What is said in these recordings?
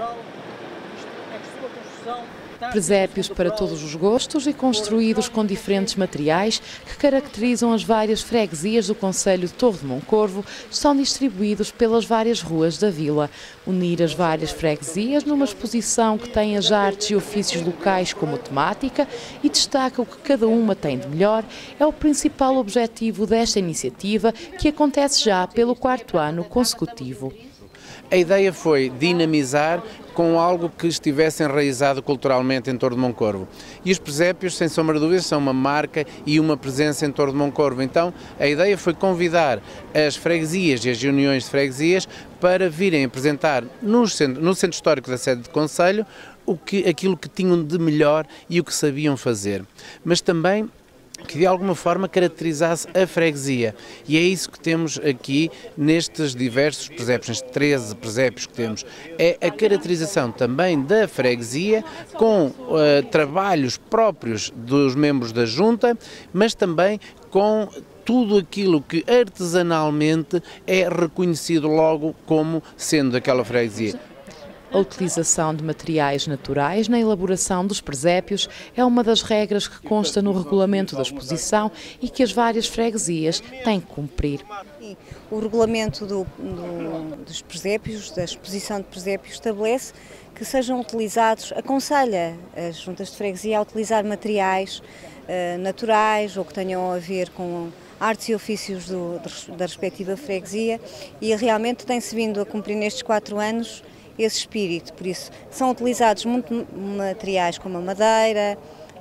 Presépios para todos os gostos e construídos com diferentes materiais que caracterizam as várias freguesias do concelho de Torre de Moncorvo estão distribuídos pelas várias ruas da vila. Unir as várias freguesias numa exposição que tem as artes e ofícios locais como temática e destaca o que cada uma tem de melhor é o principal objetivo desta iniciativa, que acontece já pelo 4º ano consecutivo. A ideia foi dinamizar com algo que estivesse enraizado culturalmente em Torre de Moncorvo. E os presépios, sem sombra de dúvida, são uma marca e uma presença em Torre de Moncorvo. Então, a ideia foi convidar as freguesias e as uniões de freguesias para virem apresentar no Centro Histórico da sede de concelho aquilo que tinham de melhor e o que sabiam fazer. Mas também que de alguma forma caracterizasse a freguesia. E é isso que temos aqui nestes diversos presépios, nestes 13 presépios que temos. É a caracterização também da freguesia com trabalhos próprios dos membros da junta, mas também com tudo aquilo que artesanalmente é reconhecido logo como sendo daquela freguesia. A utilização de materiais naturais na elaboração dos presépios é uma das regras que consta no regulamento da exposição e que as várias freguesias têm que cumprir. O regulamento dos presépios, da exposição de presépios, estabelece que sejam utilizados, aconselha as juntas de freguesia a utilizar materiais naturais ou que tenham a ver com artes e ofícios da respectiva freguesia, e realmente tem-se vindo a cumprir nestes 4 anos esse espírito. Por isso são utilizados muito materiais como a madeira,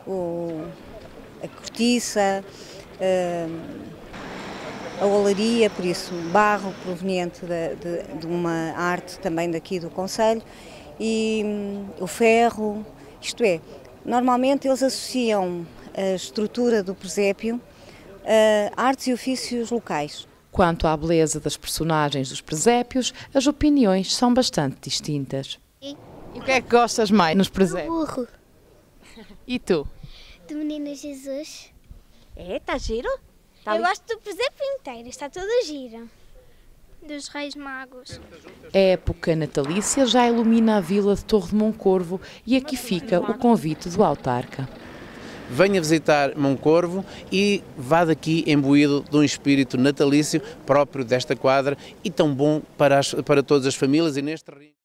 a cortiça, a olaria, por isso barro proveniente de uma arte também daqui do concelho, e o ferro. Isto é, normalmente eles associam a estrutura do presépio a artes e ofícios locais. Quanto à beleza das personagens dos presépios, as opiniões são bastante distintas. E o que é que gostas mais nos presépios? Do burro. E tu? Do Menino Jesus. É, está giro? Eu gosto do presépio inteiro, está todo giro. Dos Reis Magos. A época natalícia já ilumina a vila de Torre de Moncorvo e aqui fica o convite do autarca. Venha visitar Moncorvo e vá daqui imbuído de um espírito natalício próprio desta quadra e tão bom para todas as famílias e neste